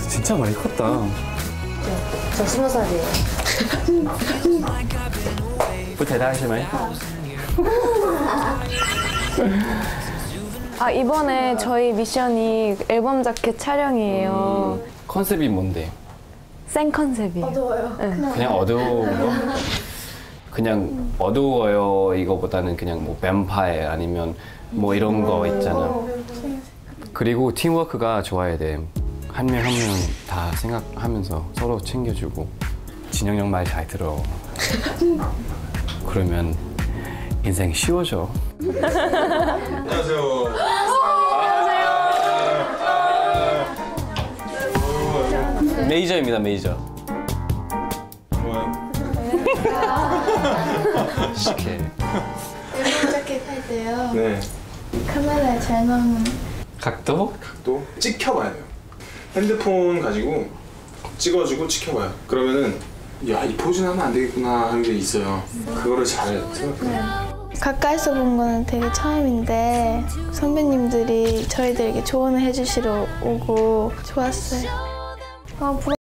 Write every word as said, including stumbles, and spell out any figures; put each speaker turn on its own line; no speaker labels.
진짜 많이 컸다.
저 스무 살이에요.
不太大是吗?
아, 이번에 저희 미션이 앨범 자켓 촬영이에요.
음, 컨셉이 뭔데?
생 컨셉이에요.
어두워요.
네.
그냥 어두운 거? 그냥 어두워요 이거보다는 그냥 뭐 뱀파이어 아니면 뭐 이런 거 있잖아. 그리고 팀워크가 좋아야 돼. 한 명 한 명 다 생각하면서 서로 챙겨주고. 진영 형 말 잘 들어. 그러면 인생 쉬워져.
안녕하세요.
메이저입니다, 메이저.
좋아요.
시계.
앨범 자켓 할 때요.
네.
카메라에 잘 나오는
각도?
각도 찍혀봐야 돼요. 핸드폰 가지고 찍어주고 찍혀봐요. 그러면은 야, 이 포즈는 하면 안 되겠구나 하는 게 있어요. 그거를 잘 생각해요.
가까이서 본 거는 되게 처음인데 선배님들이 저희들에게 조언을 해주시러 오고 좋았어요. 어,